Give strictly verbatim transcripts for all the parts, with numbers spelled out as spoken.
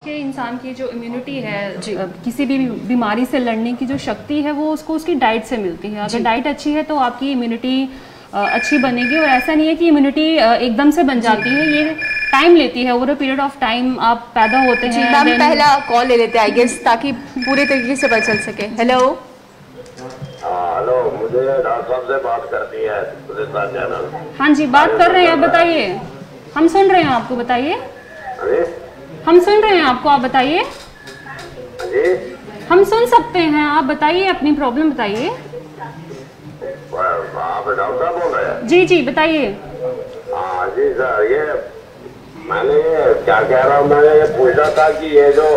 देखिए, इंसान की जो इम्यूनिटी है, किसी भी बीमारी से लड़ने की जो शक्ति है वो उसको उसकी डाइट से मिलती है। अगर डाइट अच्छी है तो आपकी इम्यूनिटी अच्छी बनेगी, और ऐसा नहीं है कि इम्यूनिटी एकदम से बन जाती है, ये टाइम लेती है। Over a period of time आप पैदा होते हैं। मैम पहला कॉल ले लेते हैं आई गेस, ताकि पूरे तरीके से पता चल सके। हेलो हेलो, मुझे डॉक्टर साहब से बात करनी है। हाँ जी, बात कर रहे हैं, आप बताइए। हम सुन रहे हैं आपको, बताइए। हम सुन रहे हैं आपको, आप बताइए। हम सुन सकते हैं, आप बताइए, अपनी प्रॉब्लम बताइए। आप डॉक्टर साहब बोल रहे हैं? जी जी, बताइए। हाँ जी सर, ये मैंने ये क्या कह रहा हूँ, मैंने ये पूछा था कि ये जो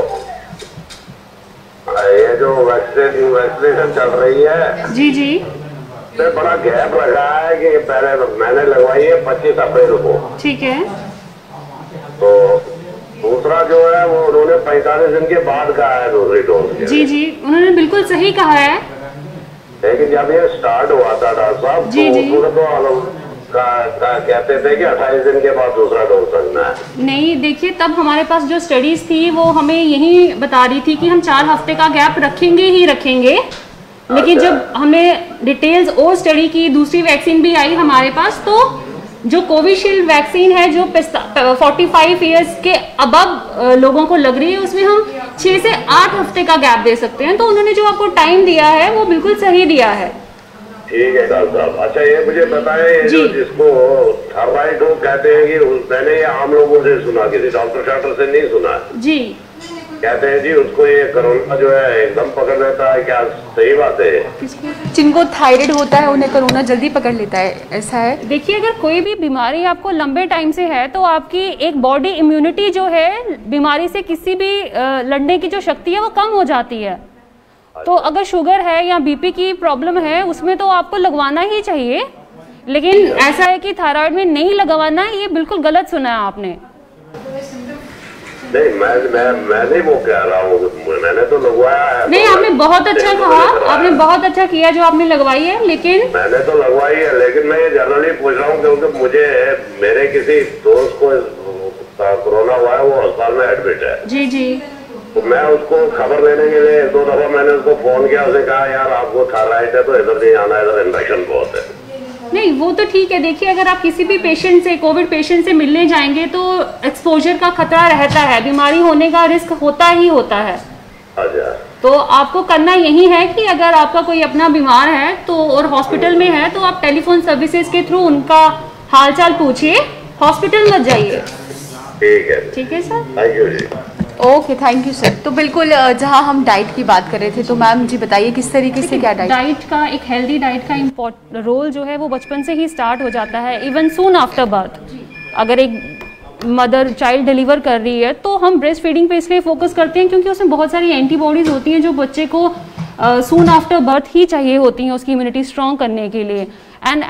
ये जो वैक्सीन वैक्सीनेशन चल रही है, जी जी, तो बड़ा गैप रखा है कि पहले मैंने लगवाई है पच्चीस अप्रैल को, ठीक है, तो दूसरा जो है वो उन्होंने पैंतालीस दिन के बाद कहा है दूसरी डोज। जी जी, उन्होंने बिल्कुल सही कहा है, लेकिन जब ये स्टार्ट हुआ था डॉक्टर साहब, जी तो जी, तो का, का कहते थे कि अट्ठाईस दिन के बाद दूसरा डोज लगना है। नहीं, देखिए, तब हमारे पास जो स्टडीज थी वो हमें यही बता रही थी कि हम चार हफ्ते का गैप रखेंगे ही रखेंगे, लेकिन अच्छा, जब हमने डिटेल्स और स्टडी की, दूसरी वैक्सीन भी आई हमारे पास, तो जो कोविशील्ड वैक्सीन है जो पैंतालीस इयर्स के अबव लोगों को लग रही है, उसमें हम छह से आठ हफ्ते का गैप दे सकते हैं। तो उन्होंने जो आपको टाइम दिया है वो बिल्कुल सही दिया है। ठीक है डॉक्टर साहब। अच्छा, ये मुझे बताएं, ये जो जिसको थायराइड कहते हैं, कि मैंने ये आम लोगों से सुना, किसी डॉक्टर शाक्टर से नहीं सुना जी, कहते हैं जी उसको ये कोरोना जो है एकदम पकड़ लेता है, क्या सही बात है? जिनको थायराइड होता है उन्हें कोरोना जल्दी पकड़ लेता है, ऐसा है? देखिए, अगर कोई भी बीमारी आपको लंबे टाइम से है तो आपकी एक बॉडी इम्यूनिटी जो है बीमारी से किसी भी लड़ने की जो शक्ति है वो कम हो जाती है। तो अगर शुगर है या बीपी की प्रॉब्लम है उसमें तो आपको लगवाना ही चाहिए, लेकिन ऐसा है कि थायराइड में नहीं लगवाना, ये बिल्कुल गलत सुना है आपने। नहीं, मैं मैं मैं नहीं वो कह रहा हूँ, मैंने तो लगवाया है। नहीं, आपने बहुत अच्छा कहा, आपने बहुत अच्छा किया जो आपने लगवाई है, लेकिन मैंने तो लगवाई है, लेकिन मैं ये जनरली पूछ रहा हूँ क्योंकि मुझे मेरे किसी दोस्त को कोरोना हुआ है, वो अस्पताल में एडमिट है। जी जी, तो मैं उसको खबर लेने के लिए दो दफा मैंने उसको फोन किया, उसने कहा यार आपको थायराइड है तो इधर नहीं आना, इधर इन्फेक्शन बहुत है। नहीं, वो तो ठीक है। देखिए, अगर आप किसी भी पेशेंट से, कोविड पेशेंट से मिलने जाएंगे तो एक्सपोजर का खतरा रहता है, बीमारी होने का रिस्क होता ही होता है। अच्छा, तो आपको करना यही है कि अगर आपका कोई अपना बीमार है तो और हॉस्पिटल में है तो आप टेलीफोन सर्विसेज के थ्रू उनका हालचाल पूछिए, हॉस्पिटल मत जाइए। ठीक है, ठीक है सर, थैंक यू जी। Okay, thank you sir. तो बिल्कुल, जहां हम डाइट की बात कर रहे थे, तो मैम जी बताइए किस तरीके से क्या डाइट डाइट का एक हेल्दी डाइट का इम्पोर्टेंट रोल जो है वो बचपन से ही स्टार्ट हो जाता है, इवन सून आफ्टर बर्थ। अगर एक मदर चाइल्ड डिलीवर कर रही है तो हम ब्रेस्ट फीडिंग पे इसलिए फोकस करते हैं क्योंकि उसमें बहुत सारी एंटीबॉडीज होती हैं जो बच्चे को सून आफ्टर बर्थ ही चाहिए होती हैं उसकी इम्यूनिटी स्ट्रॉन्ग करने के लिए। एंड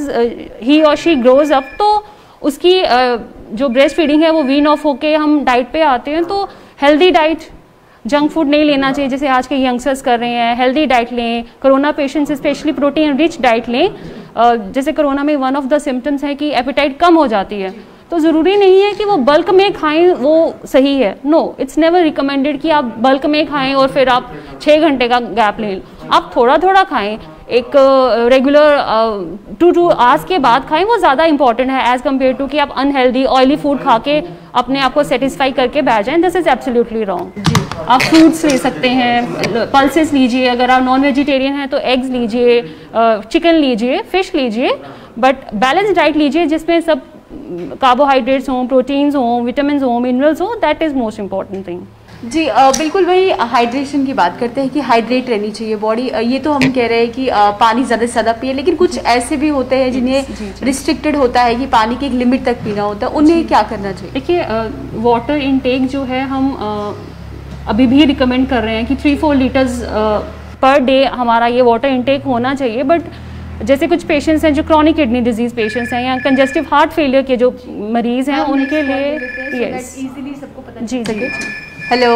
एज ही और शी ग्रोज अप, तो उसकी uh, जो ब्रेस्ट फीडिंग है वो वीन ऑफ होके हम डाइट पे आते हैं। तो हेल्दी डाइट, जंक फूड नहीं लेना चाहिए जैसे आज के यंगस्टर्स कर रहे हैं। हेल्दी डाइट लें, corona patients specially protein rich diet लें। uh, जैसे कोरोना में वन ऑफ द सिम्टम्स है कि एपेटाइट कम हो जाती है, तो ज़रूरी नहीं है कि वो बल्क में खाएं वो सही है। नो, इट्स नेवर रिकमेंडेड कि आप बल्क में खाएं और फिर आप छः घंटे का गैप लें। आप थोड़ा थोड़ा खाएं, एक रेगुलर टू टू आवर्स के बाद खाएं, वो ज़्यादा इंपॉर्टेंट है एज़ कम्पेयर टू कि आप अनहेल्दी ऑयली फूड खा के अपने आप को सेटिस्फाई करके बैठ जाएं। दिस इज़ एब्सोल्युटली रॉन्ग जी। आप फ्रूट्स ले सकते हैं, पल्सेस लीजिए, अगर आप नॉन वेजिटेरियन हैं तो एग्स लीजिए, चिकन लीजिए, फिश लीजिए, बट बैलेंस डाइट लीजिए जिसमें सब कार्बोहाइड्रेट्स हों, प्रोटीन्स हों, विटामिन हों, मिनरल्स हों। That is most important thing जी। आ, बिल्कुल वही हाइड्रेशन की बात करते हैं कि हाइड्रेट रहनी चाहिए बॉडी। ये तो हम कह रहे हैं कि आ, पानी ज़्यादा से ज़्यादा पिए, लेकिन कुछ ऐसे भी होते हैं जिन्हें रिस्ट्रिक्टेड होता है कि पानी की एक लिमिट तक पीना होता है, उन्हें क्या करना चाहिए? देखिए, वाटर इनटेक जो है हम आ, अभी भी रिकमेंड कर रहे हैं कि three four litres per day हमारा ये वाटर इनटेक होना चाहिए। बट जैसे कुछ पेशेंट्स हैं जो क्रॉनिक किडनी डिजीज पेशेंट्स हैं या कंजेस्टिव हार्ट फेलियर के जो मरीज हैं, उनके लिए यस जी जी। हेलो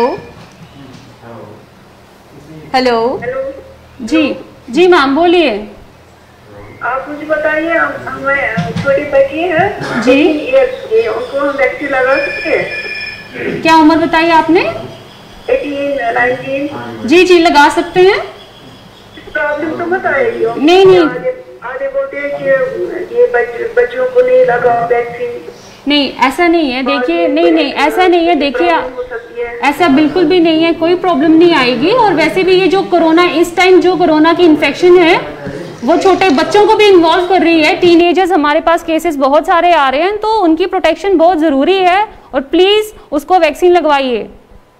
हेलो जी जी मैम, बोलिए। आप मुझे बताइए, हमें छोटी बच्ची है जी, ये, ये, उनको हम वैक्सीन लगा सकते हैं? क्या उम्र बताई आपने? अठारह, उन्नीस। जी जी लगा सकते हैं। प्रॉब्लम तो बताएगी। नहीं नहीं आधे बोलते हैं कि ये बच, बच्चों को नहीं लगा वैक्सीन। नहीं ऐसा नहीं है, देखिए नहीं नहीं ऐसा नहीं है, देखिए ऐसा बिल्कुल भी नहीं है, कोई प्रॉब्लम नहीं आएगी। और वैसे भी ये जो कोरोना इस टाइम जो कोरोना की इन्फेक्शन है वो छोटे बच्चों को भी इन्वॉल्व कर रही है। टीनेजर्स हमारे पास केसेस बहुत सारे आ रहे हैं, तो उनकी प्रोटेक्शन बहुत ज़रूरी है और प्लीज़ उसको वैक्सीन लगवाइए।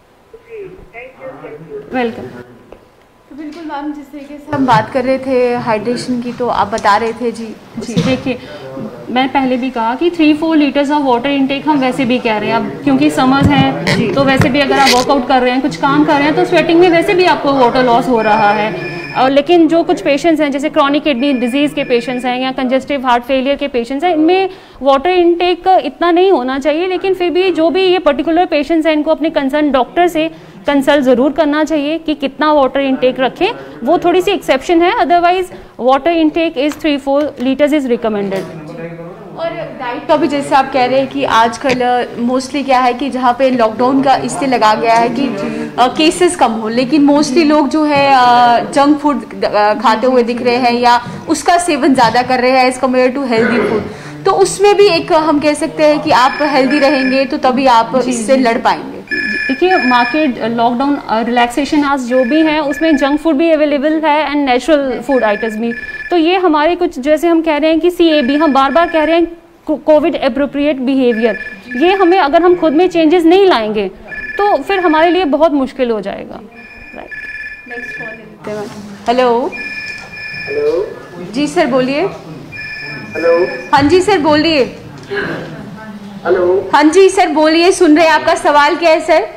वेलकम। तो बिल्कुल मैम, जिस तरीके से हम बात कर रहे थे हाइड्रेशन की, तो आप बता रहे थे। जी जी देखिए, मैं पहले भी कहा कि three four litres of water intake हम वैसे भी कह रहे हैं अब, क्योंकि समर्स हैं तो वैसे भी अगर आप वर्कआउट कर रहे हैं, कुछ काम कर रहे हैं, तो स्वेटिंग में वैसे भी आपको वाटर लॉस हो रहा है। और लेकिन जो कुछ पेशेंट्स हैं, जैसे क्रॉनिक किडनी डिजीज़ के पेशेंट्स हैं या कंजेस्टिव हार्ट फेलियर के पेशेंट्स हैं, इनमें वाटर इनटेक इतना नहीं होना चाहिए। लेकिन फिर भी जो भी ये पर्टिकुलर पेशेंट्स हैं, इनको अपने कंसर्न डॉक्टर से कंसल्ट ज़रूर करना चाहिए कि कितना वाटर इनटेक रखें। वो थोड़ी सी एक्सेप्शन है, otherwise water intake is three four litres is recommended. और डाइट का भी जैसे आप कह रहे हैं कि आजकल मोस्टली क्या है कि जहाँ पे लॉकडाउन का इससे लगा गया है कि केसेस कम हो, लेकिन मोस्टली लोग जो है जंक फूड खाते हुए दिख रहे हैं या उसका सेवन ज़्यादा कर रहे हैं as compare to healthy food. तो उसमें भी एक हम कह सकते हैं कि आप हेल्दी रहेंगे तो तभी आप इससे लड़ पाएंगे। देखिए, मार्केट लॉकडाउन रिलैक्सेशन आज जो भी है उसमें जंक फूड भी अवेलेबल है एंड नेचुरल फूड आइटम्स भी। तो ये हमारे कुछ, जैसे हम कह रहे हैं कि सी ए बी, हम बार बार कह रहे हैं कोविड एप्रोप्रिएट बिहेवियर, ये हमें अगर हम खुद में चेंजेस नहीं लाएंगे तो फिर हमारे लिए बहुत मुश्किल हो जाएगा। राइट, नेक्स्ट कॉल लेते हैं। हेलो हेलो जी सर बोलिए। हेलो हाँ जी सर बोलिए। हेलो हाँ जी सर बोलिए, सुन रहे हैं। आपका सवाल क्या है सर?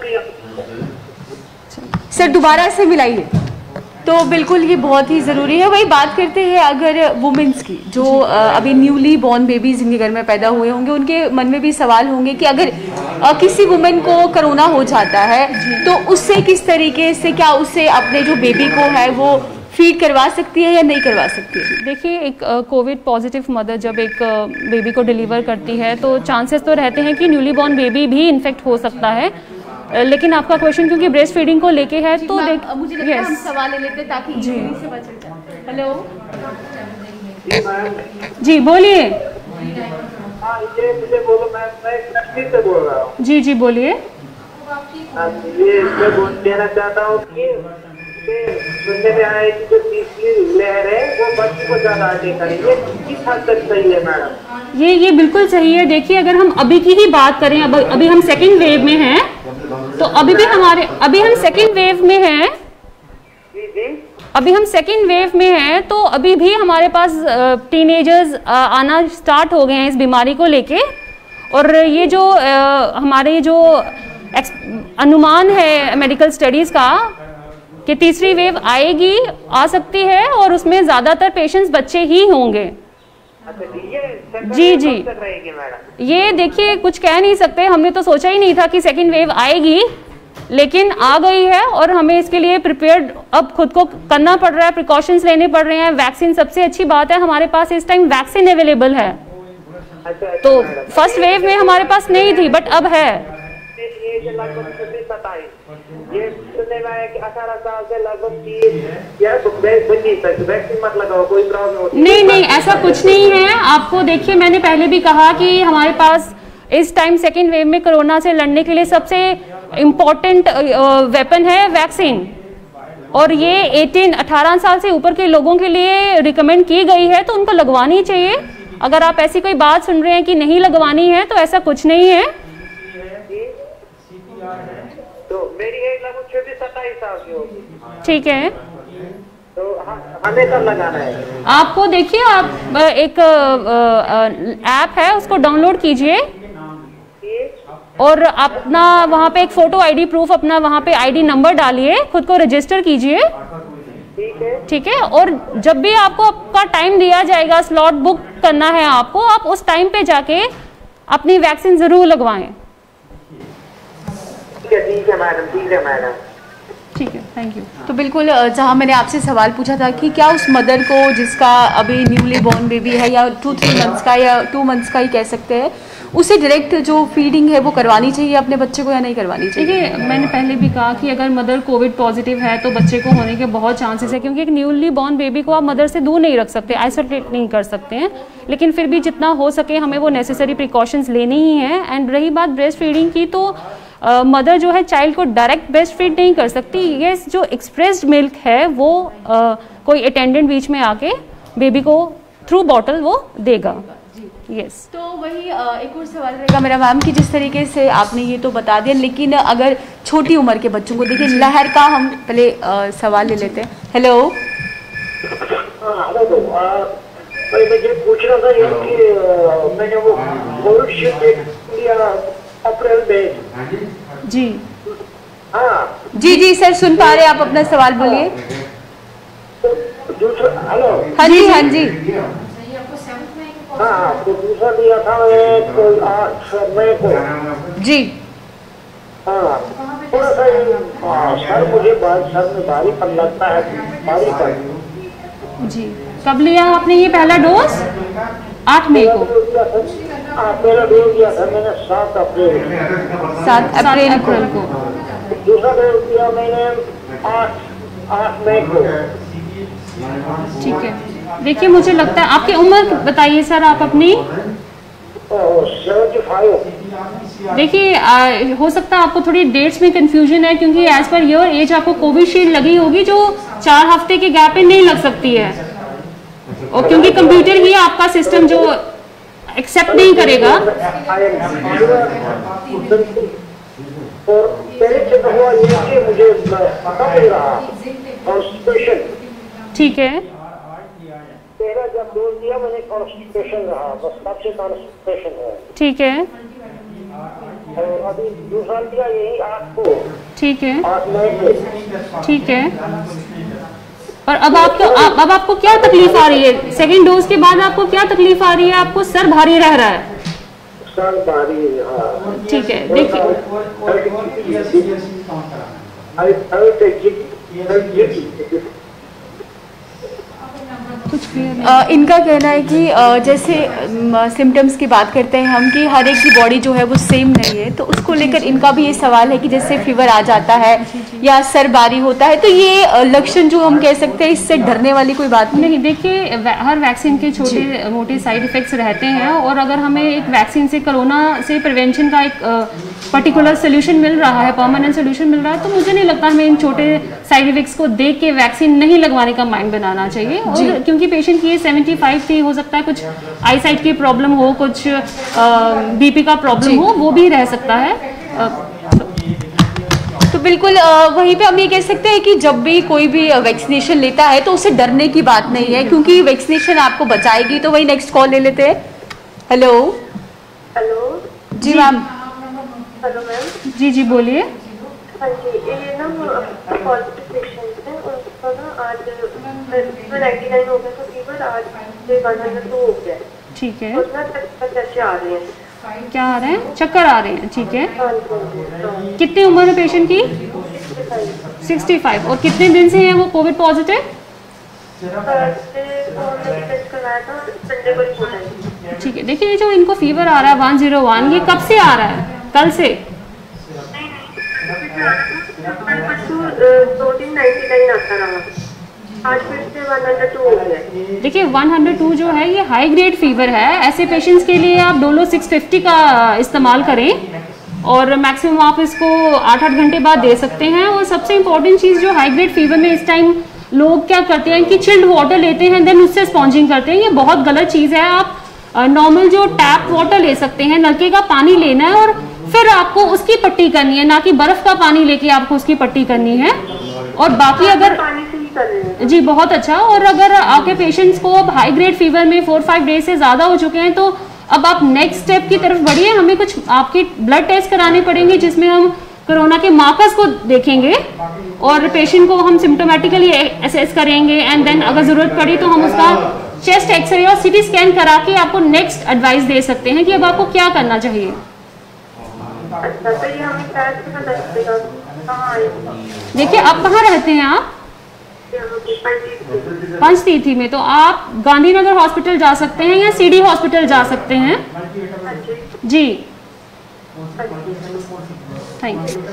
सर दोबारा से मिलाइए। तो बिल्कुल ये बहुत ही ज़रूरी है। वही बात करते हैं अगर वुमेन्स की, जो अभी न्यूली बॉर्न बेबीज जिनके घर में पैदा हुए होंगे, उनके मन में भी सवाल होंगे कि अगर किसी वुमेन को कोरोना हो जाता है तो उससे किस तरीके से, क्या उससे अपने जो बेबी को है वो फीड करवा सकती है या नहीं करवा सकती है? देखिए, एक कोविड पॉजिटिव मदर जब एक बेबी को डिलीवर करती है तो चांसेस तो रहते हैं कि न्यूली बॉर्न बेबी भी इन्फेक्ट हो सकता है। लेकिन आपका क्वेश्चन क्योंकि ब्रेस्ट फीडिंग को लेके है तो देख मुझे लगता है हम सवाल ले लेते ताकि जी से बचा जाए। हेलो जी बोलिए। हाँ, ये मुझे बोलो, मैं मैं कश्मीर से बोल रहा हूँ। जी जी बोलिए। ये मैं बोल देना चाहता हूँ कि सुनने में आया है कि जो तीसरी लहर है वो बच्चों को ज्यादा आगे करेंगे, किस हद तक सही है मैडम? ये ये बिल्कुल सही है। देखिए, अगर हम अभी की ही बात करें, अब अभी हम सेकेंड वेव में हैं, तो अभी भी हमारे अभी हम सेकेंड वेव में हैं जी जी अभी हम सेकेंड वेव में हैं तो अभी भी हमारे पास टीनेजर्स आना स्टार्ट हो गए हैं इस बीमारी को लेके। और ये जो आ, हमारे जो अनुमान है मेडिकल स्टडीज़ का कि तीसरी वेव आएगी, आ सकती है, और उसमें ज़्यादातर पेशेंट्स बच्चे ही होंगे। जी जी ये देखिए, कुछ कह नहीं सकते, हमने तो सोचा ही नहीं था कि सेकेंड वेव आएगी, लेकिन आ गई है और हमें इसके लिए प्रिपेयर्ड अब खुद को करना पड़ रहा है, प्रिकॉशंस लेने पड़ रहे हैं। वैक्सीन सबसे अच्छी बात है, हमारे पास इस टाइम वैक्सीन अवेलेबल है। तो फर्स्ट वेव में हमारे पास नहीं थी, बट अब है। ये सुनने में आया कि अठारह साल से लगभग तीस या पच्चीस तक वैक्सीन मत लगाओ, कोई प्रॉब्लम होती है? नहीं नहीं ऐसा कुछ नहीं है। आपको देखिए, मैंने पहले भी कहा कि हमारे पास इस टाइम सेकेंड वेव में कोरोना से लड़ने के लिए सबसे इम्पोर्टेंट वेपन है वैक्सीन, और ये अठारह अठारह साल से ऊपर के लोगों के लिए रिकमेंड की गई है, तो उनको लगवानी चाहिए। अगर आप ऐसी कोई बात सुन रहे हैं कि नहीं लगवानी है, तो ऐसा कुछ नहीं है। तो मेरी एज लगभग छब्बीस सत्ताईस साल की होगी। ठीक है, तो हमें कब लगाना है? आपको देखिए, आप एक ऐप है उसको डाउनलोड कीजिए और अपना वहाँ पे एक फोटो आईडी प्रूफ, अपना वहाँ पे आईडी नंबर डालिए, खुद को रजिस्टर कीजिए। ठीक है ठीक है, और जब भी आपको आपका टाइम दिया जाएगा, स्लॉट बुक करना है आपको, आप उस टाइम पे जाके अपनी वैक्सीन जरूर लगवाएं। ठीक है मैडम, ठीक है मैडम, ठीक है, थैंक यू। तो बिल्कुल, जहाँ मैंने आपसे सवाल पूछा था कि क्या उस मदर को जिसका अभी न्यूली बॉर्न बेबी है या टू थ्री मंथ्स का या टू मंथ्स का ही कह सकते हैं, उसे डायरेक्ट जो फीडिंग है वो करवानी चाहिए अपने बच्चे को या नहीं करवानी चाहिए? देखिए, मैंने पहले भी कहा कि अगर मदर कोविड पॉजिटिव है तो बच्चे को होने के बहुत चांसेस है, क्योंकि एक न्यूली बॉर्न बेबी को आप मदर से दूर नहीं रख सकते, आइसोलेट नहीं कर सकते हैं, लेकिन फिर भी जितना हो सके हमें वो नेसेसरी प्रिकॉशंस लेनी ही है। एंड रही बात ब्रेस्ट फीडिंग की, तो मदर uh, जो है चाइल्ड को डायरेक्ट ब्रेस्ट फीड नहीं कर सकती। ये जो एक्सप्रेस्ड मिल्क है वो uh, कोई अटेंडेंट बीच में आके बेबी को थ्रू बॉटल वो देगा। Yes yes. तो वही एक और सवाल रहेगा मेरा मैम कि जिस तरीके से आपने ये तो बता दिया, लेकिन अगर छोटी उम्र के बच्चों को देखिए, लहर का हम पहले आ, सवाल ले लेते हैं। हेलो, मैं मुझे पूछ रहा था कि मैंने वो कोविशील्ड लिया अप्रैल में। जी हाँ जी जी सर, सुन पा रहे हैं आप, अपना सवाल बोलिए। दूसरा, हेलो, हाँ जी हाँ जी हाँ, तो दूसरा लिया था मैं तो आठ मई को जी। हाँ, थोड़ा सा सर मुझे सर में भारी पन लगता है, भारी पन। जी, कब लिया आपने ये पहला डोज? आठ मई को। हाँ, पहला डोज दिया था मैंने सात अप्रैल सात अप्रैल को। दूसरा डोज दिया मैंने आठ आठ मई को। ठीक है, देखिए मुझे लगता है आपकी उम्र बताइए सर आप अपनी। देखिए हो सकता है आपको थोड़ी डेट्स में कंफ्यूजन है, क्योंकि एज पर योर एज आपको कोविशील्ड लगी होगी जो चार हफ्ते के गैप में नहीं लग सकती है, और क्योंकि कंप्यूटर ही आपका सिस्टम जो एक्सेप्ट नहीं करेगा। ठीक है, पहला जब डोज दिया मैंने कॉन्स्टिपेशन रहा, बस तब से कॉन्स्टिपेशन है। ठीक है, और अभी दूसरा दिया यही आठ को। ठीक है, आठ मई को। ठीक है, और अब आपको आप, अब आपको क्या तकलीफ आ रही है? सेकंड डोज के बाद आपको क्या तकलीफ आ रही है? आपको सर भारी रह रहा है? सर भारी, हाँ। ठीक है, देखिए कुछ आ, इनका कहना है कि आ, जैसे सिम्टम्स की बात करते हैं हम कि हर एक की बॉडी जो है वो सेम नहीं है, तो उसको लेकर इनका भी ये सवाल है कि जैसे फीवर आ जाता है या सर भारी होता है, तो ये लक्षण जो हम कह सकते हैं, इससे डरने वाली कोई बात नहीं। नहीं, देखिए हर वैक्सीन के छोटे मोटे साइड इफेक्ट्स रहते हैं, और अगर हमें एक वैक्सीन से कोरोना से प्रिवेंशन का एक पर्टिकुलर सोल्यूशन मिल रहा है, परमानेंट सोल्यूशन मिल रहा है, तो मुझे नहीं लगता हमें इन छोटे साइड इफेक्ट्स को देख के वैक्सीन नहीं लगवाने का माइंड बनाना चाहिए। और क्योंकि पेशेंट की ये सेवेंटी फाइव थी, हो सकता है कुछ आई साइट की प्रॉब्लम हो, कुछ बीपी का प्रॉब्लम हो, वो भी रह सकता है। आ, तो बिल्कुल वहीं पे हम ये कह सकते हैं कि जब भी कोई भी वैक्सीनेशन लेता है तो उसे डरने की बात नहीं है, क्योंकि वैक्सीनेशन आपको बचाएगी। तो वही नेक्स्ट कॉल ले लेते हैं। हेलो हेलो जी मैम। Hello ma'am. जी जी बोलिए। हाँ जी, ये ना पॉजिटिव पेशेंट है, उनको ना आज नाइन्टी नाइन हो गया तो फीवर आज से वन हंड्रेड टू हो गया। ठीक है, और ना चक्कर आ रहे हैं। क्या आ रहे हैं? चक्कर आ रहे हैं। ठीक है, कितनी उम्र है पेशेंट की? Sixty five. और कितने दिन से हैं वो कोविड पॉजिटिव? ठीक है, देखिए ये जो इनको फीवर आ रहा है वन जीरो वन, ये कब से आ रहा है? कल से? दो दिन नाइन्टी नाइन आता रहा, आज फिर से वन हंड्रेड टू हो गया। देखिए वन हंड्रेड टू जो है ये हाई ग्रेड फीवर है। ऐसे पेशेंट्स के लिए आप डोलो सिक्स फिफ्टी का इस्तेमाल करें, और मैक्सिमम आप इसको आठ आठ घंटे बाद दे सकते हैं। और सबसे इम्पोर्टेंट चीज़ जो हाई ग्रेड फीवर में इस टाइम लोग क्या करते हैं कि चिल्ड वाटर लेते हैं, देन उससे स्पॉन्जिंग करते हैं। ये बहुत गलत चीज़ है। आप नॉर्मल जो टैप वाटर ले सकते हैं, नलके का पानी लेना है और फिर आपको उसकी पट्टी करनी है, ना कि बर्फ का पानी लेके आपको उसकी पट्टी करनी है। और बाकी अगर जी बहुत अच्छा। और अगर आपके पेशेंट्स को अब हाई ग्रेड फीवर में फोर फाइव डेज से ज़्यादा हो चुके हैं, तो अब आप नेक्स्ट स्टेप की तरफ बढ़िए। हमें कुछ आपके ब्लड टेस्ट कराने पड़ेंगे, जिसमें हम कोरोना के मार्कर्स को देखेंगे और पेशेंट को हम सिम्टोमेटिकली असेस करेंगे। एंड देन अगर ज़रूरत पड़ी तो हम उसका चेस्ट एक्सरे और सीटी स्कैन करा के आपको नेक्स्ट एडवाइस दे सकते हैं कि अब आपको क्या करना चाहिए। अच्छा, तो ये हमें देखिए आप कहाँ रहते हैं? आप पंचतीर्थी में, तो आप गांधीनगर हॉस्पिटल जा सकते हैं या सीडी हॉस्पिटल जा सकते हैं। जी थैंक यू।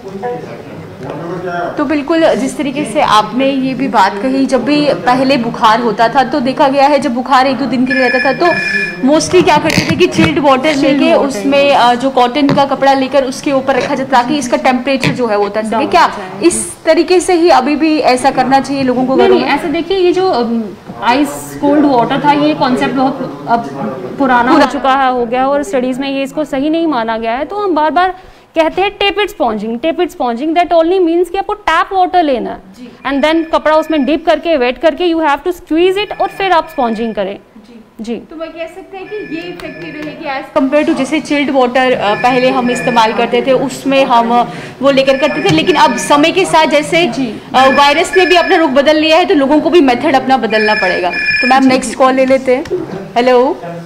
तो बिल्कुल जिस तरीके से आपने ये भी बात कही, जब भी पहले बुखार होता था तो देखा गया है जब बुखार एक दो दिन के लिए रहता था तो मोस्टली क्या करते थे कि चिल्ड वाटर लेके उसमें जो कॉटन का कपड़ा लेकर उसके ऊपर रखा जाता ताकि इसका टेम्परेचर जो है वो उतर सके। क्या इस तरीके से ही अभी भी ऐसा करना चाहिए लोगों को? नहीं, ऐसा देखिए, ये जो आइस कोल्ड वाटर था ये कॉन्सेप्ट बहुत अब पुराना हो चुका है, हो गया, और स्टडीज़ में ये इसको सही नहीं माना गया है। तो हम बार बार कहते हैं tepid sponging, tepid sponging that only means कि आपको टैप वाटर लेना है एंड देन कपड़ा उसमें डिप करके वेट करके you have to squeeze it और फिर आप स्पॉन्जिंग करें। जी जी तो मैं कह सकते हैं कि ये इफेक्टिव रहेगी एज कम्पेयर टू जैसे चिल्ड वाटर पहले हम इस्तेमाल करते थे, उसमें हम वो लेकर करते थे, लेकिन अब समय के साथ जैसे वायरस ने भी अपना रुख बदल लिया है तो लोगों को भी मेथड अपना बदलना पड़ेगा। तो मैम नेक्स्ट कॉल ले लेते हैं। हेलो,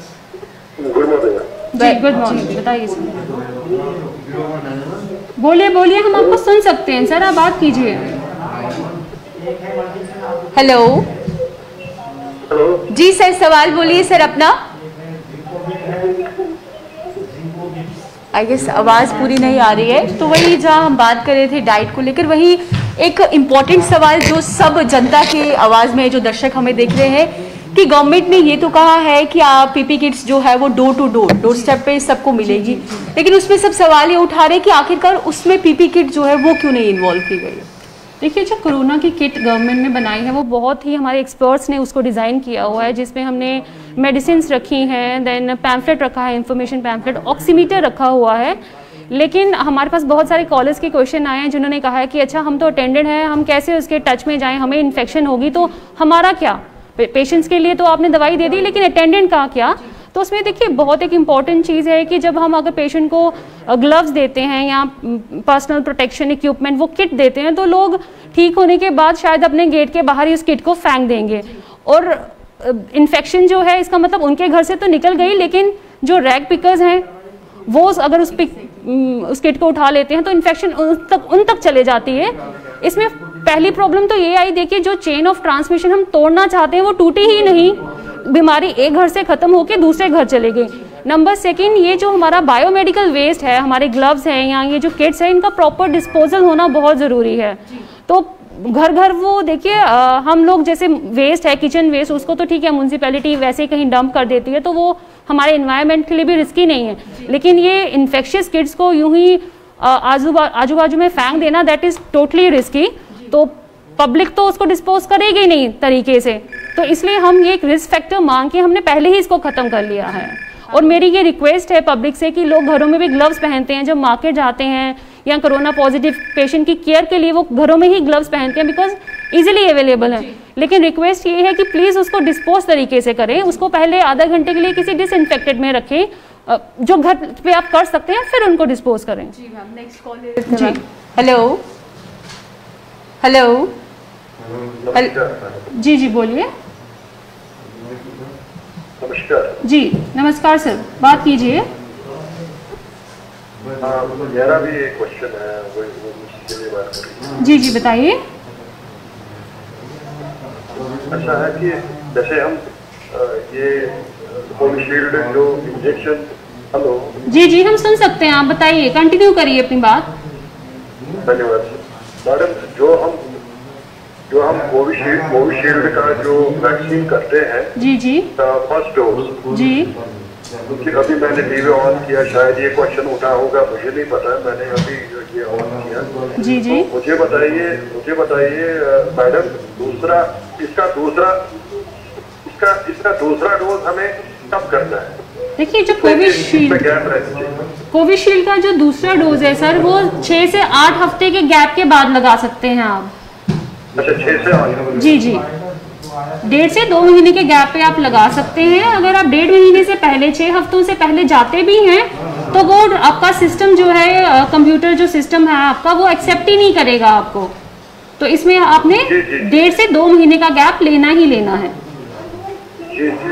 गुड मॉर्निंग, बताइए सर। बोलिए बोलिए, हम आपको सुन सकते हैं सर, आप बात कीजिए। हेलो जी सर, सवाल बोलिए सर अपना। आई गेस आवाज़ पूरी नहीं आ रही है। तो वही जहाँ हम बात कर रहे थे डाइट को लेकर, वही एक इम्पॉर्टेंट सवाल जो सब जनता की आवाज़ में, जो दर्शक हमें देख रहे हैं, कि गवर्नमेंट ने ये तो कहा है कि आप पीपी किट्स जो है वो door to door door step पे सबको मिलेगी, लेकिन उसमें सब सवाल ये उठा रहे हैं कि आखिरकार उसमें पीपी किट जो है वो क्यों नहीं इन्वॉल्व की गई? देखिए, जो कोरोना की किट गवर्नमेंट ने बनाई है वो बहुत ही हमारे एक्सपर्ट्स ने उसको डिज़ाइन किया हुआ है, जिसमें हमने मेडिसिन रखी हैं, देन पैम्फलेट रखा है, इन्फॉर्मेशन पैम्फलेट, ऑक्सीमीटर रखा हुआ है। लेकिन हमारे पास बहुत सारे कॉलेज के क्वेश्चन आए हैं जिन्होंने कहा है कि अच्छा हम तो अटेंडेंट हैं, हम कैसे उसके टच में जाएं, हमें इन्फेक्शन होगी तो हमारा क्या? पेशेंट्स के लिए तो आपने दवाई दे दी, लेकिन अटेंडेंट का क्या? तो उसमें देखिए बहुत एक इम्पॉर्टेंट चीज़ है कि जब हम अगर पेशेंट को ग्लव्स देते हैं या पर्सनल प्रोटेक्शन इक्विपमेंट वो किट देते हैं तो लोग ठीक होने के बाद शायद अपने गेट के बाहर ही उस किट को फेंक देंगे, और इन्फेक्शन जो है इसका मतलब उनके घर से तो निकल गई, लेकिन जो रैग पिकर्स हैं वो अगर उस पिक उस किट को उठा लेते हैं तो इन्फेक्शन उन तक उन तक चले जाती है। इसमें पहली प्रॉब्लम तो ये आई, देखिए जो चेन ऑफ ट्रांसमिशन हम तोड़ना चाहते हैं वो टूटी ही नहीं, बीमारी एक घर से खत्म होकर दूसरे घर चले गई। नंबर सेकंड, ये जो हमारा बायोमेडिकल वेस्ट है, हमारे ग्लव्स हैं या ये जो किट्स हैं, इनका प्रॉपर डिस्पोजल होना बहुत ज़रूरी है। तो घर घर वो देखिए हम लोग जैसे वेस्ट है, किचन वेस्ट, उसको तो ठीक है म्यूनसिपैलिटी वैसे ही कहीं डंप कर देती है तो वो हमारे एनवायरनमेंट के लिए भी रिस्की नहीं है, लेकिन ये इन्फेक्शियस किट्स को यूं ही आजू आजू बाजू में फेंक देना दैट इज़ टोटली रिस्की। तो पब्लिक तो उसको डिस्पोज करेगी नहीं तरीके से, तो इसलिए हम ये एक रिस्क फैक्टर मांग के हमने पहले ही इसको ख़त्म कर लिया है। और मेरी ये रिक्वेस्ट है पब्लिक से कि लोग घरों में भी ग्लव्स पहनते हैं, जब मार्केट जाते हैं या कोरोना पॉजिटिव पेशेंट की केयर के लिए वो घरों में ही ग्लव्स पहनते हैं बिकॉज इजीली अवेलेबल है, लेकिन रिक्वेस्ट ये है कि प्लीज़ उसको डिस्पोज तरीके से करें, उसको पहले आधा घंटे के लिए किसी डिसइंफेक्टेड में रखें, जो घर पे आप कर सकते हैं, फिर उनको डिस्पोज करें। जी मैम, नेक्स्ट कॉल ले लेते हैं। हेलो हेलो जी जी बोलिए। नमस्कार जी नमस्कार सर, बात कीजिए। मेरा भी एक क्वेश्चन है, वो मुझसे लिए बात करें। जी जी बताइए। ऐसा है कि जैसे हम ये कोविशील्ड जो इंजेक्शन, हेलो जी जी हम सुन सकते हैं, आप बताइए, कंटिन्यू करिए अपनी बात। धन्यवाद मैडम। जो हम जो हम कोविशील्ड कोविशील्ड का जो वैक्सीन करते हैं, जी जी फर्स्ट डोज जी, क्योंकि अभी मैंने टीवी ऑन किया, शायद ये क्वेश्चन उठा होगा, मुझे नहीं पता, मैंने अभी ये ऑन किया। जी जी तो मुझे बताइए मुझे बताइए मैडम, दूसरा इसका दूसरा इसका इसका दूसरा डोज हमें कब करना है? देखिए जो कोविशील्ड कोविशील्ड का जो दूसरा डोज है सर, वो छः से आठ हफ्ते के गैप के बाद लगा सकते हैं आप। अच्छा, छः से आठ? जी जी, डेढ़ से दो महीने के गैप पे आप लगा सकते हैं। अगर आप डेढ़ महीने से पहले, छः हफ्तों से पहले जाते भी हैं तो वो आपका सिस्टम जो है, कंप्यूटर जो सिस्टम है आपका, वो एक्सेप्ट ही नहीं करेगा आपको। तो इसमें आपने डेढ़ से दो महीने का गैप लेना ही लेना है। जी जी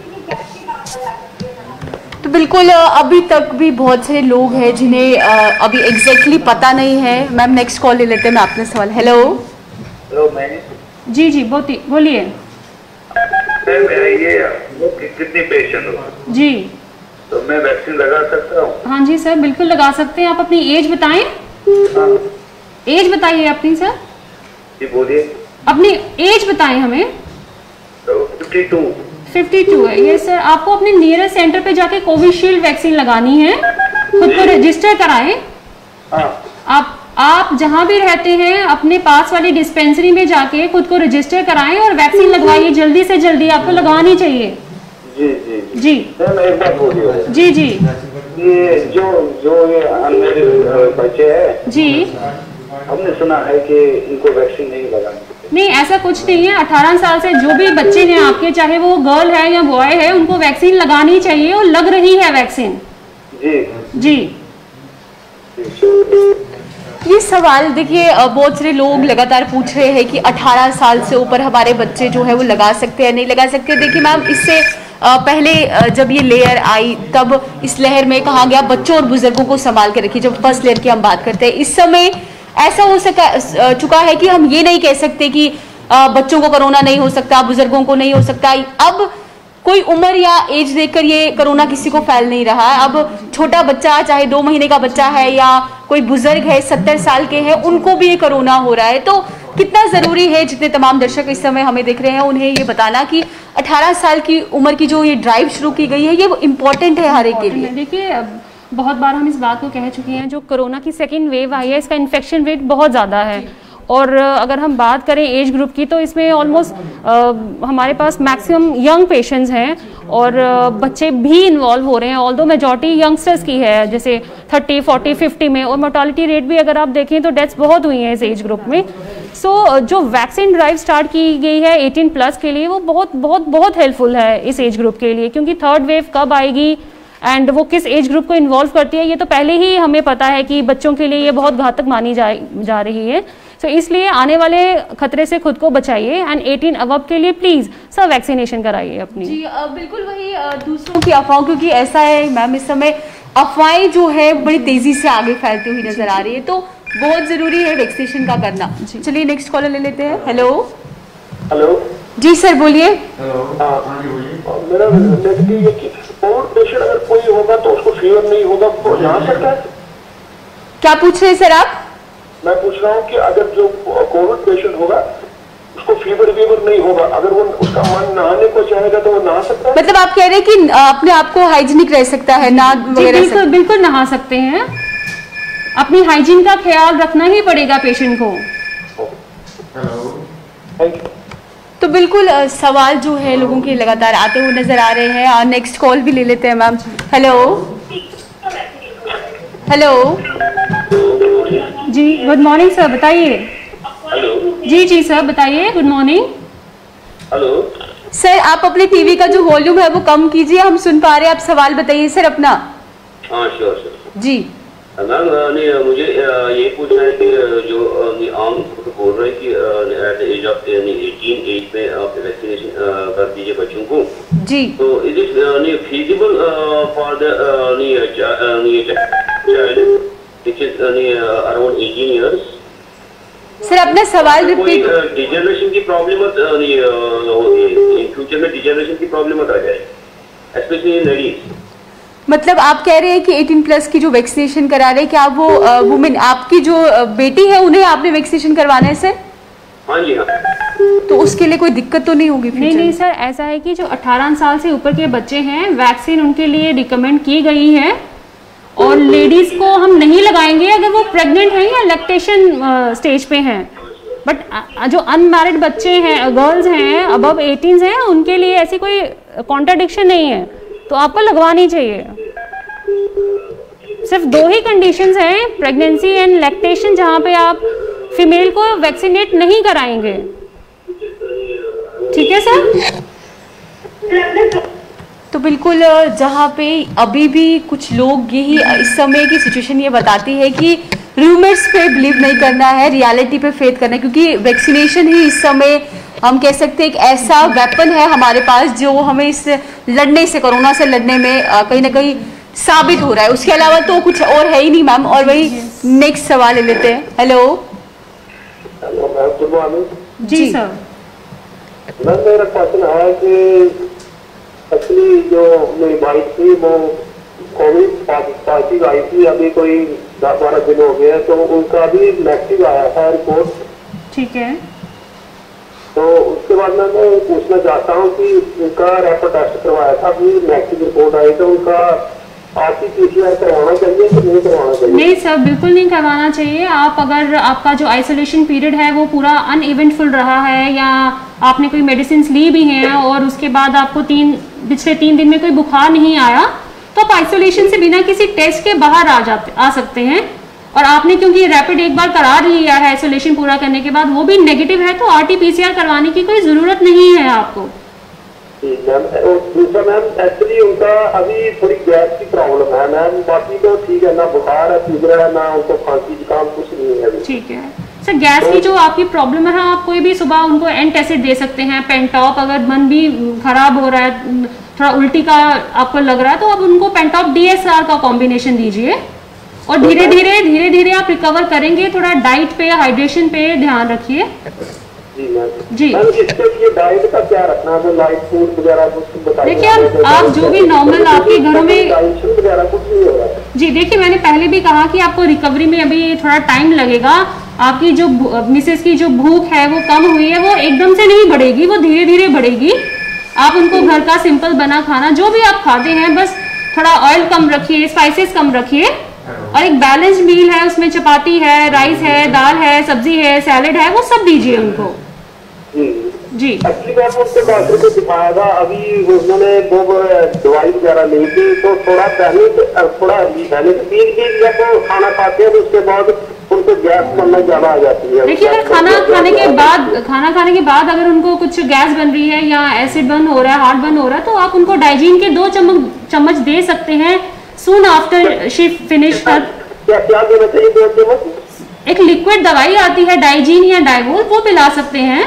तो बिल्कुल अभी तक भी बहुत सारे लोग हैं जिन्हें अभी एग्जैक्टली पता नहीं है। मैम नेक्स्ट कॉल ले लेते हैं, मैं अपने सवाल। Hello hello ma'am. जी जी बोलिए। ये कितनी पेशेंट हो? जी तो मैं वैक्सीन लगा सकता हूँ? हाँ जी सर, बिल्कुल लगा सकते हैं। आप अपनी एज बताएं। हाँ। एज बताइए अपनी सर। जी बोलिए। अपनी एज बताएं हमें। Fifty to. फिफ्टी टू है ये सर। आपको अपने नियरेस्ट सेंटर पे जाके कोविशील्ड वैक्सीन लगानी है। खुद को रजिस्टर कराएं। हाँ। आप आप जहाँ भी रहते हैं अपने पास वाली डिस्पेंसरी में जाके खुद को रजिस्टर कराएं और वैक्सीन लगवाइए जल्दी से जल्दी। आपको लगवानी चाहिए। जी जी जी मैं एक बात बोल रही हूँ। जी जी ये जो जो ये अनमेरिड बच्चे हैं जी, हमने सुना है कि इनको वैक्सीन नहीं लगानी। नहीं, ऐसा कुछ नहीं है। अठारह साल से जो भी बच्चे हैं आपके, चाहे वो गर्ल है या बॉय है, उनको वैक्सीन लगानी चाहिए और लग रही है वैक्सीन। जी जी ये सवाल देखिए बहुत सारे लोग लगातार पूछ रहे हैं कि अठारह साल से ऊपर हमारे बच्चे जो है वो लगा सकते हैं नहीं लगा सकते। देखिए मैम, इससे पहले जब ये लेयर आई तब इस लहर में कहा गया बच्चों और बुजुर्गों को संभाल के रखिए। जब फर्स्ट लेयर की हम बात करते हैं, इस समय ऐसा हो सका चुका है कि हम ये नहीं कह सकते कि बच्चों को कोरोना नहीं हो सकता, बुजुर्गों को नहीं हो सकता। अब कोई उम्र या एज देखकर ये कोरोना किसी को फैल नहीं रहा है। अब छोटा बच्चा, चाहे दो महीने का बच्चा है या कोई बुजुर्ग है, सत्तर साल के हैं, उनको भी ये कोरोना हो रहा है। तो कितना जरूरी है, जितने तमाम दर्शक इस समय हमें देख रहे हैं, उन्हें ये बताना कि अठारह साल की उम्र की जो ये ड्राइव शुरू की गई है ये इम्पोर्टेंट है हर एक के लिए। देखिए, बहुत बार हम इस बात को कह चुके हैं, जो कोरोना की सेकेंड वेव आई है इसका इन्फेक्शन रेट बहुत ज़्यादा है। और अगर हम बात करें एज ग्रुप की तो इसमें ऑलमोस्ट हमारे पास मैक्सिमम यंग पेशेंट्स हैं और बच्चे भी इन्वॉल्व हो रहे हैं। ऑल्दो मेजॉरिटी यंगस्टर्स की है, जैसे थर्टी, फोर्टी, फिफ्टी में। और मोर्टालिटी रेट भी अगर आप देखें तो डेथ्स बहुत हुई हैं इस एज ग्रुप में। सो so, जो वैक्सीन ड्राइव स्टार्ट की गई है एटीन प्लस के लिए, वो बहुत बहुत बहुत हेल्पफुल है इस एज ग्रुप के लिए, क्योंकि थर्ड वेव कब आएगी एंड वो किस एज ग्रुप को इन्वॉल्व करती है ये तो पहले ही हमें पता है कि बच्चों के लिए ये बहुत घातक मानी जा जा रही है। सो so, इसलिए आने वाले खतरे से खुद को बचाइए एंड एटीन अबव के लिए प्लीज सब वैक्सीनेशन कराइए अपनी। जी आ, बिल्कुल वही आ, दूसरों की अफवाह, क्योंकि ऐसा है मैम इस समय अफवाहें जो है बड़ी तेजी से आगे फैलती हुई नजर आ रही है, तो बहुत जरूरी है वैक्सीनेशन का करना। चलिए नेक्स्ट कॉलर ले लेते हैं। हेलो हेलो जी सर बोलिए। मेरा कोविड पेशेंट अगर कोई होगा तो उसको फीवर नहीं होगा तो जा सकता है? क्या पूछ रहे हैं सर आप? मैं पूछ रहा हूँ कि अगर जो कोविड पेशेंट होगा उसको फीवर वीवर नहीं होगा, अगर वो उसका मन नहाने को चाहेगा तो वो नहा सकता है? मतलब आप कह रहे हैं कि अपने आप को हाइजीनिक रह सकता है, ना वगैरह? बिल्कुल बिल्कुल नहा सकते हैं। अपनी हाइजीन का ख्याल रखना ही पड़ेगा पेशेंट को। Thank you. तो बिल्कुल सवाल जो है लोगों के लगातार आते हुए नजर आ रहे हैं। नेक्स्ट कॉल भी ले लेते हैं मैम। हेलो हेलो जी, गुड मॉर्निंग सर, बताइए। हेलो जी जी सर बताइए, गुड मॉर्निंग। हेलो सर, आप अपने टीवी का जो वॉल्यूम है वो कम कीजिए, हम सुन पा रहे हैं। आप सवाल बताइए सर अपना। हाँ श्योर श्योर जी मैम, मुझे ये पूछना है कि जो आम बोल रहे हैं कि at the age of eighteen age में आप वैक्सीनेशन कर दीजिए बच्चों को, जी, तो is it feasible for the child which is around eighteen years? Sir अपना सवाल रिपीट। डिजेनरेशन की प्रॉब्लम इन फ्यूचर में डिजेनरेशन की प्रॉब्लम आ जाए, स्पेशली इन लेडीज। मतलब आप कह रहे हैं कि अठारह प्लस की जो वैक्सीनेशन करा रहे हैं, क्या वो वुमेन आपकी जो बेटी है उन्हें आपने वैक्सीनेशन करवाना है सर? हाँ जी हाँ। तो उसके लिए कोई दिक्कत तो नहीं होगी? नहीं नहीं सर, ऐसा है कि जो अठारह साल से ऊपर के बच्चे हैं वैक्सीन उनके लिए रिकमेंड की गई है और लेडीज को हम नहीं लगाएंगे अगर वो प्रेग्नेंट हैं या लैक्टेशन स्टेज पे हैं। बट जो अनमैरिड बच्चे हैं, गर्ल्स हैं, अबव एटीन हैं, उनके लिए ऐसी कोई कॉन्ट्राडिक्शन नहीं है, तो आपको लगवानी चाहिए। सिर्फ दो ही कंडीशंस हैं, प्रेगनेंसी एंड लैक्टेशन, जहां पे आप फीमेल को वैक्सीनेट नहीं कराएंगे। ठीक है सर? तो बिल्कुल जहाँ पे अभी भी कुछ लोग यही इस समय की सिचुएशन ये बताती है कि रूमर्स पे बिलीव नहीं करना है, रियलिटी पे फेथ करना है, क्योंकि वैक्सीनेशन ही इस समय हम कह सकते हैं एक ऐसा वेपन है हमारे पास जो हमें इस लड़ने से, कोरोना से लड़ने में कहीं ना कहीं साबित हो रहा है। उसके अलावा तो कुछ और है ही नहीं मैम। और वही नेक्स्ट सवाल ले लेते हैं। Hello good morning. जी सर। मैम मेरा क्वेश्चन है कि एक्चुअली जो मेरी वाइफ थी वो कोविड पॉजिटिव आई थी, अभी कोई दस बारह दिन हो गए, तो उनका अभी नेगेटिव आया था रिपोर्ट। ठीक है। तो उसके बाद मैं पूछना चाहता हूँ कि उनका रैपिड टेस्ट करवाया था, अभी नेगेटिव रिपोर्ट आई, तो उनका आरटी पीसीआर करवाना चाहिए कि नहीं करवाना चाहिए? नहीं सर, बिल्कुल नहीं करवाना चाहिए। आप अगर आपका जो आइसोलेशन पीरियड है वो पूरा अनइवेंटफुल रहा है या आपने कोई मेडिसिन ली भी हैं और उसके बाद आपको तीन पिछले तीन दिन में कोई बुखार नहीं आया, तो आप आइसोलेशन से बिना किसी टेस्ट के बाहर आ जाते आ सकते हैं। और आपने क्योंकि रैपिड एक बार करा लिया है आइसोलेशन पूरा करने के बाद, वो भी नेगेटिव है, तो आरटी पीसीआर करवाने की कोई जरूरत नहीं है आपको। दूसरा मैम, एक्चुअली उनका अभी थोड़ी गैस की प्रॉब्लम है मैम, बाकी तो ठीक है, ना बुखार है, फीवर है, ना उनको खांसी जुकाम कुछ नहीं है। ठीक है सर, गैस तो, की जो आपकी प्रॉब्लम है, आप कोई भी सुबह उनको एंटासिड दे सकते हैं, पेंटॉप। अगर मन भी खराब हो रहा है, थोड़ा उल्टी का आपको लग रहा है, तो आप उनको पेंटॉप डीएसआर का कॉम्बिनेशन दीजिए और धीरे धीरे धीरे धीरे आप रिकवर करेंगे। थोड़ा डाइट पे, हाइड्रेशन पे ध्यान रखिए। जी मैम। जी मैम, इसके लिए डाइट का क्या रखना है? लाइट फूड वगैरह कुछ बताइए। देखिए आप, आप जो भी नॉर्मल आपके घरों में वगैरह कुछ नहीं हो रहा है। जी देखिए, मैंने पहले भी कहा कि आपको रिकवरी में अभी थोड़ा टाइम लगेगा। आपकी जो मिसेस की जो भूख है वो कम हुई है, वो एकदम से नहीं बढ़ेगी, वो धीरे धीरे बढ़ेगी। आप उनको घर का सिंपल बना खाना, जो भी आप खाते हैं, बस थोड़ा ऑयल कम रखिए, स्पाइसेस कम रखिए, और एक बैलेंस्ड मील है, उसमें चपाती है, राइस है, दाल है, सब्जी है, सैलेड है, वो सब दीजिए उनको। जी एक्चुअली मैं उसको डॉक्टर को दिखाया था, अभी उन्होंने वो दवाई वगैरह ली थी, तो थोड़ा पहले थोड़ा पहले बीच बीच जब खाना खाते हैं तो उसके बाद उनको गैस बनना ज्यादा आ जाती है। देखिए, अगर खाना खाने के बाद खाना खाने के बाद अगर उनको कुछ गैस बन रही है या एसिड बर्न हो रहा है, हार्ट बर्न हो रहा है, तो आप उनको डाइजीन के दो चम्मच चम्मच दे सकते हैं soon after she finish her. क्या क्या देना चाहिए दो चम्मच? एक लिक्विड दवाई आती है डाइजीन या डाइवोल, वो पिला सकते हैं।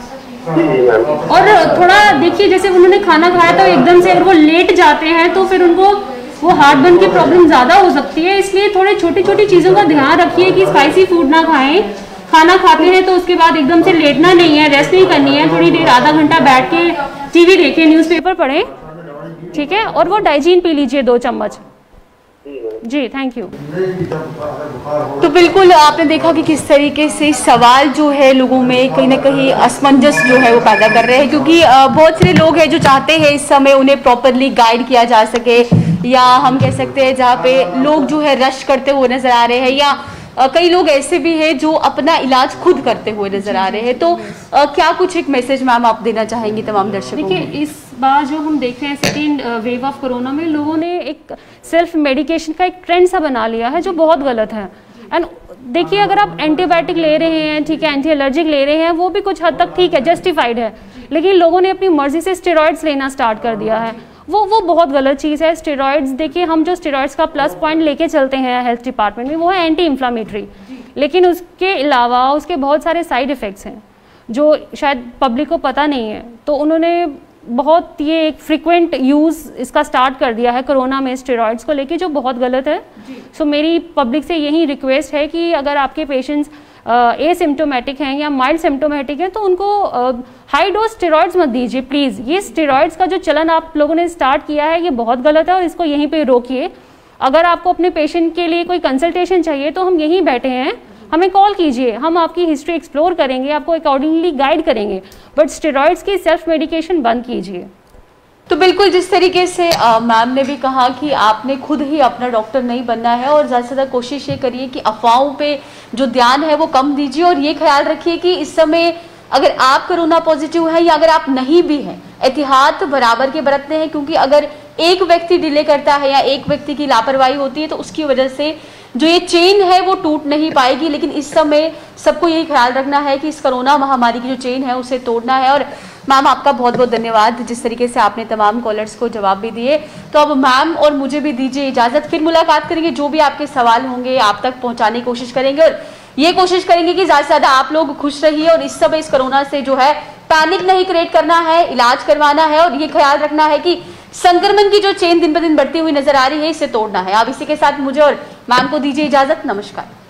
और थोड़ा देखिए, जैसे उन्होंने खाना खाया तो एकदम से अगर वो लेट जाते हैं तो फिर उनको वो हार्ट बर्न की प्रॉब्लम ज्यादा हो सकती है। इसलिए थोड़े छोटी छोटी चीजों का ध्यान रखिए कि स्पाइसी फूड ना खाएं। खाना खाते हैं तो उसके बाद एकदम से लेटना नहीं है, रेस्ट नहीं करनी है, थोड़ी देर आधा घंटा बैठ के टीवी देखें, न्यूज़पेपर पढ़ें, ठीक है, और वो डाइजीन पी लीजिए दो चम्मच। जी थैंक यू। तो बिल्कुल आपने देखा कि किस तरीके से सवाल जो है लोगों में कहीं ना कहीं असमंजस जो है वो पैदा कर रहे हैं, क्योंकि बहुत सारे लोग हैं जो चाहते हैं इस समय उन्हें प्रॉपरली गाइड किया जा सके, या हम कह सकते हैं जहाँ पे लोग जो है रश करते हुए नजर आ रहे हैं, या कई लोग ऐसे भी हैं जो अपना इलाज खुद करते हुए नजर आ रहे हैं। तो आ, क्या कुछ एक मैसेज मैम आप देना चाहेंगी तमाम दर्शकों को? देखिए, इस बार जो हम देख रहे हैं सेकेंड वेव ऑफ कोरोना में, लोगों ने एक सेल्फ मेडिकेशन का एक ट्रेंड सा बना लिया है, जो बहुत गलत है। एंड देखिए, अगर आप एंटीबायोटिक ले रहे हैं, ठीक है, एंटी एलर्जिक ले रहे हैं, वो भी कुछ हद तक ठीक है, जस्टिफाइड है, लेकिन लोगों ने अपनी मर्जी से स्टेरॉइड्स लेना स्टार्ट कर दिया है। वो वो बहुत गलत चीज़ है। स्टेरॉइड्स, देखिए, हम जो स्टेरॉइड्स का प्लस पॉइंट लेके चलते हैं हेल्थ डिपार्टमेंट में, वो है एंटी इन्फ्लामेटरी, लेकिन उसके अलावा उसके बहुत सारे साइड इफ़ेक्ट्स हैं जो शायद पब्लिक को पता नहीं है। तो उन्होंने बहुत ये एक फ्रिक्वेंट यूज़ इसका स्टार्ट कर दिया है कोरोना में स्टेरॉइड्स को लेके, जो बहुत गलत है। सो so, मेरी पब्लिक से यही रिक्वेस्ट है कि अगर आपके पेशेंट्स एसिम्प्टोमेटिक हैं या माइल्ड सिम्प्टोमेटिक हैं, तो उनको हाई डोज स्टेरॉइड्स मत दीजिए प्लीज़। ये स्टेरॉइड्स का जो चलन आप लोगों ने स्टार्ट किया है, ये बहुत गलत है और इसको यहीं पे रोकिए। अगर आपको अपने पेशेंट के लिए कोई कंसल्टेशन चाहिए तो हम यहीं बैठे हैं, हमें कॉल कीजिए, हम आपकी हिस्ट्री एक्सप्लोर करेंगे, आपको अकॉर्डिंगली गाइड करेंगे, बट स्टेरॉइड्स की सेल्फ मेडिकेशन बंद कीजिए। तो बिल्कुल जिस तरीके से मैम ने भी कहा कि आपने खुद ही अपना डॉक्टर नहीं बनना है, और ज़्यादा से ज़्यादा कोशिश ये करिए कि अफवाहों पे जो ध्यान है वो कम दीजिए, और ये ख्याल रखिए कि इस समय अगर आप कोरोना पॉजिटिव हैं या अगर आप नहीं भी हैं, एहतियात बराबर के बरतते हैं, क्योंकि अगर एक व्यक्ति डिले करता है या एक व्यक्ति की लापरवाही होती है तो उसकी वजह से जो ये चेन है वो टूट नहीं पाएगी। लेकिन इस समय सबको यही ख्याल रखना है कि इस कोरोना महामारी की जो चेन है उसे तोड़ना है। और मैम आपका बहुत बहुत धन्यवाद जिस तरीके से आपने तमाम कॉलर्स को जवाब भी दिए। तो अब मैम और मुझे भी दीजिए इजाजत, फिर मुलाकात करेंगे, जो भी आपके सवाल होंगे आप तक पहुंचाने की कोशिश करेंगे, और ये कोशिश करेंगे कि ज्यादा से ज्यादा आप लोग खुश रहिए, और इस समय इस कोरोना से जो है पैनिक नहीं क्रिएट करना है, इलाज करवाना है, और ये ख्याल रखना है कि संक्रमण की जो चेन दिन ब दिन बढ़ती हुई नजर आ रही है इसे तोड़ना है। अब इसी के साथ मुझे और मैम को दीजिए इजाजत, नमस्कार।